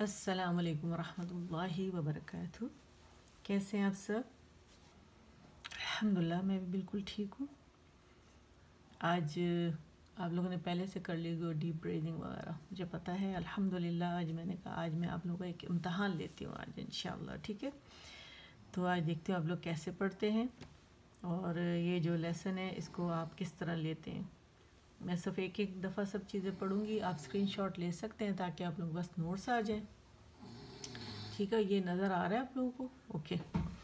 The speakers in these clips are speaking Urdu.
السلام علیکم ورحمۃ اللہ وبرکاتہ. کیسے ہیں آپ سب؟ الحمدللہ میں بھی بالکل ٹھیک ہوں. آج آپ لوگوں نے پہلے سے کر لی گو ڈیپ بریدنگ وغیرہ، مجھے پتہ ہے. الحمدللہ آج میں نے کہا آج میں آپ لوگوں کا ایک امتحان لیتی ہوں آج انشاءاللہ. ٹھیک ہے، تو آج دیکھتے ہوں آپ لوگ کیسے پڑھتے ہیں اور یہ جو لیسن ہے اس کو آپ کس طرح لیتے ہیں. میں صرف ایک دفعہ سب چیزیں پڑھوں گی، آپ اسکرین شاٹ لے سکتے ہیں تاکہ آپ لوگ بس نوٹس آ جائیں. ٹھیک ہے، یہ نظر آ رہا ہے آپ لوگوں کو؟ اوکے.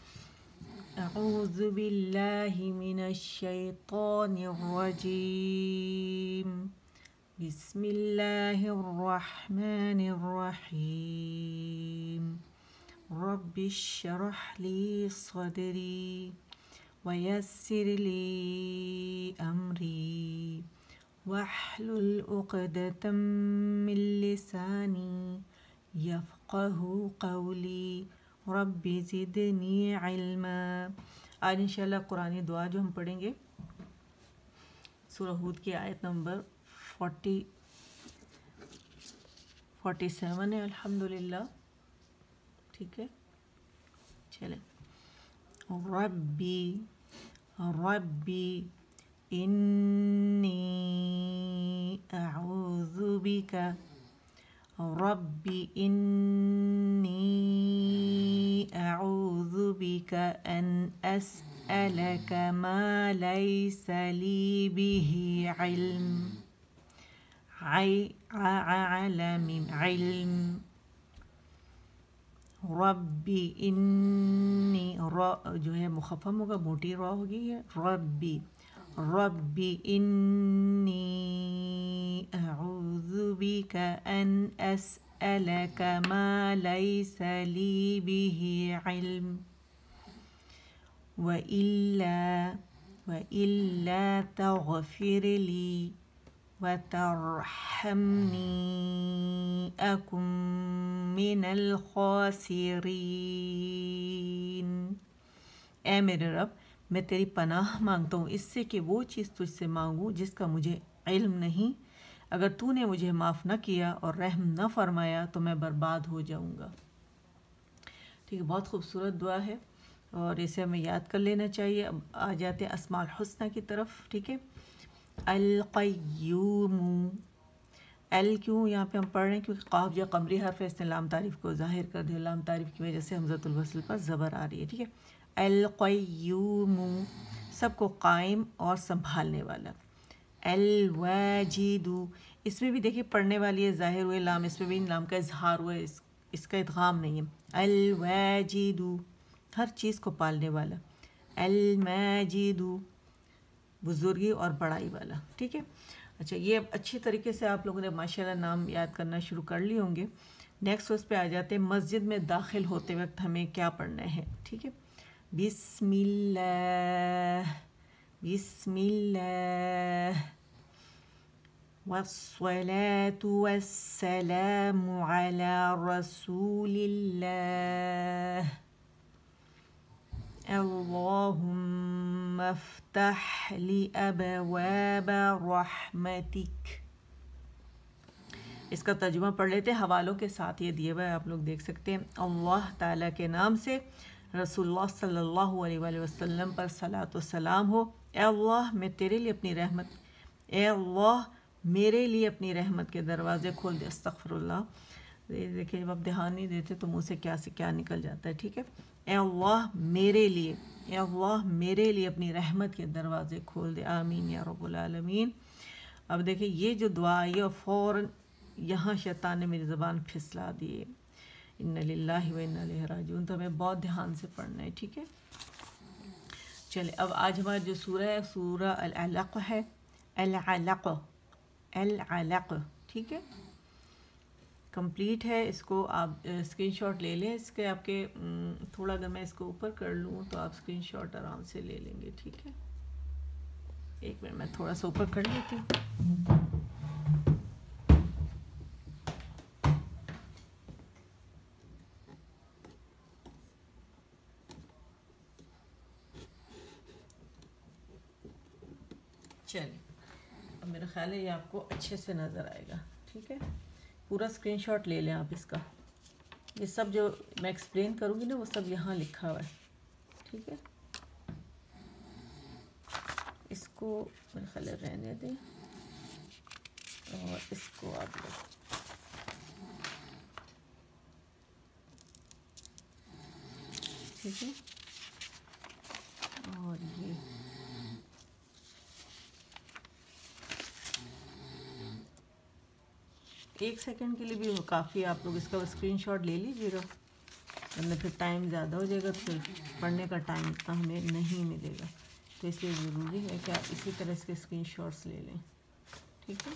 اعوذ باللہ من الشیطان الرجیم، بسم اللہ الرحمن الرحیم. رب اشرح لی صدری ویسر لی امری واحلل عقدۃ من لسانی یفقہ قولی رب زدنی علما. آج انشاءاللہ قرآنی دعا جو ہم پڑھیں گے سورہ ہود کی آیت نمبر 47 ہے الحمدللہ. ٹھیک ہے، چلیں. ربی انی اعوذ بک، ربی انی اعوذ بک ان اسألک ما لیس لی به علم. ربی انی، را جو ہے مخفف ہوگا، موٹی را ہوگی ہے. ربی انی اعوذ بک ان اسألک ما لیس لی به علم وإلا تغفر لی وترحمنی اکن من الخاسرین. اے میرے رب، میں تیری پناہ مانگتا ہوں اس سے کہ وہ چیز تجھ سے مانگوں جس کا مجھے علم نہیں. اگر تو نے مجھے معاف نہ کیا اور رحم نہ فرمایا تو میں برباد ہو جاؤں گا. ٹھیک ہے، بہت خوبصورت دعا ہے اور اسے ہمیں یاد کر لینا چاہیے. اب آ جاتے ہیں اسماء الحسنہ کی طرف. ٹھیک ہے، القیوم. کیوں یہاں پہ ہم پڑھ رہے ہیں؟ کیونکہ قاف جو قمری حرف ہے اس نے لام تعریف کو ظاہر کر دیا. لام تعریف کی وجہ سے حمزۃ الوصل پر زبر آ رہی ہے. ٹھیک ہے، القیوم سب کو قائم اور سنبھالنے والا. الواجد، اس میں بھی دیکھیے پڑھنے والی ہے، ظاہر ہوئے لام، اس میں بھی لام کا اظہار ہوا ہے، اس کا ادغام نہیں ہے. الواجد ہر چیز کو پالنے والا. الماجد بزرگی اور بڑائی والا. ٹھیک ہے، اچھا یہ اچھی طریقے سے آپ لوگوں نے ماشاءاللہ نام یاد کرنا شروع کر لی ہوں گے. نیکسٹ اس پہ آ جاتے ہیں مسجد میں داخل ہوتے وقت ہمیں کیا پڑھنا ہے. ٹھیک ہے، بسم اللہ والصلاة والسلام على رسول اللہ اللہم افتح لی ابواب رحمتک. اس کا ترجمہ پڑھ لیتے ہیں حوالوں کے ساتھ، یہ دیے ہوئے آپ لوگ دیکھ سکتے ہیں. اللہ تعالیٰ کے نام سے رسول اللہ صلی اللہ علیہ وآلہ وسلم پر صلاۃ و سلام ہو. اے اللہ میں تیرے لیے اپنی رحمت، اے اللہ میرے لیے اپنی رحمت کے دروازے کھول دے. استغفر اللہ. دیکھیں جب آپ دھیان نہیں دیتے تو منہ سے کیا نکل جاتا ہے. ٹھیک ہے، اے اللہ میرے لیے، اے اللہ میرے لیے اپنی رحمت کے دروازے کھول دے. آمین یا رب العالمین. اب دیکھیں یہ جو دعا آئی ہے فوراً یہاں شیطان نے میری زبان پھسلا دی. ان للہ و انا الیہ راجعون. تو ہمیں بہت دھیان سے پڑھنا ہے. ٹھیک ہے، چلے اب آج ہمارا جو سورہ ہے سورہ العلق ہے. العلق. ٹھیک ہے، کمپلیٹ ہے. اس کو آپ اسکرین شاٹ لے لیں. اس کے آپ کے تھوڑا اگر میں اس کو اوپر کر لوں تو آپ اسکرین شاٹ آرام سے لے لیں گے. ٹھیک ہے، ایک منٹ میں تھوڑا سا اوپر کر لیتی ہوں. چلیے اب میرا خیال ہے یہ آپ کو اچھے سے نظر آئے گا. ٹھیک ہے، پورا اسکرین شاٹ لے لیں آپ اس کا. یہ سب جو میں ایکسپلین کروں گی نا وہ سب یہاں لکھا ہوا ہے، ٹھیک ہے. اس کو میرے خیال رہنے دیں اور اس کو آپ لوگ ٹھیک ہے. اور یہ ایک سیکنڈ کے لیے بھی کافی، آپ لوگ اس کا اسکرین شاٹ لے لیجیے گا، ورنہ پھر ٹائم زیادہ ہو جائے گا تو پھر پڑھنے کا ٹائم اتنا ہمیں نہیں ملے گا. تو اس لیے ضروری ہے کہ آپ اسی طرح اس کے اسکرین شاٹس لے لیں، ٹھیک ہے.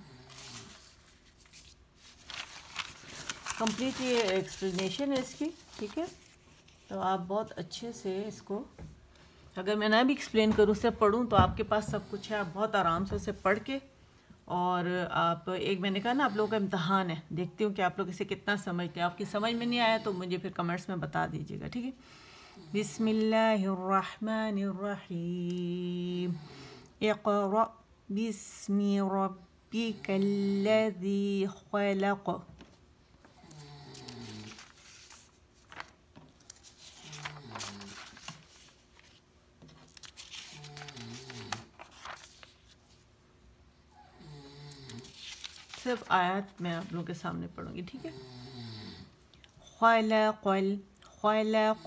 کمپلیٹ یہ ایکسپلینیشن ہے اس کی، ٹھیک ہے. تو آپ بہت اچھے سے اس کو، اگر میں نہ بھی ایکسپلین کروں سے پڑھوں تو آپ کے پاس سب کچھ ہے، آپ بہت آرام سے اسے پڑھ کے، اور آپ ایک میں نے کہا نا آپ لوگوں کا امتحان ہے، دیکھتی ہوں کہ آپ لوگ اسے کتنا سمجھتے ہیں. آپ کی سمجھ میں نہیں آیا تو مجھے پھر کمنٹس میں بتا دیجیے گا، ٹھیک ہے. بسم اللہ الرحمن الرحیم. اقرأ بسم ربک الذی خلق. صرف آیات میں آپ لوگوں کے سامنے پڑھوں گی، ٹھیک ہے. خلق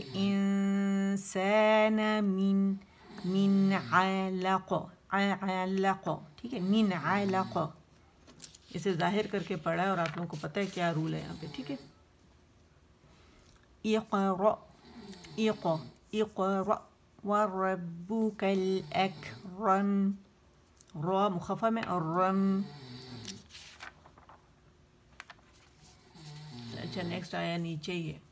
الانسان من علق، ٹھیک ہے، من علق. اسے ظاہر کر کے پڑھا ہے اور آپ لوگوں کو پتہ ہے کیا رول ہے یہاں پہ، ٹھیک ہے. اقرأ وربک الاکرم، را مخفف میں اور رم. اچھا نیکسٹ آیا نیچے ہی ہے،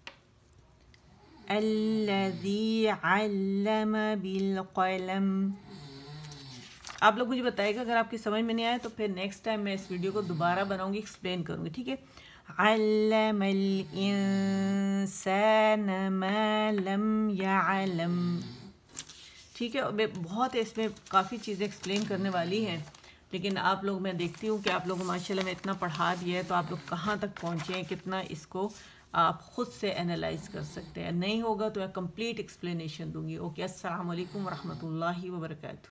الذی علم بالقلم. آپ لوگ مجھے بتائے گا اگر آپ کی سمجھ میں نہیں آیا تو پھر نیکسٹ ٹائم میں اس ویڈیو کو دوبارہ بناؤں گی، ایکسپلین کروں گی، ٹھیک ہے. علم الانسان ما لم يعلم، ٹھیک ہے. بہت اس میں کافی چیزیں ایکسپلین کرنے والی ہیں، لیکن آپ لوگ، میں دیکھتی ہوں کہ آپ لوگوں ماشاء اللہ میں اتنا پڑھا دیا ہے تو آپ لوگ کہاں تک پہنچے ہیں، کتنا اس کو آپ خود سے انالائز کر سکتے ہیں. نہیں ہوگا تو میں کمپلیٹ ایکسپلینیشن دوں گی. اوکے، السلام علیکم ورحمۃ اللہ وبرکاتہ.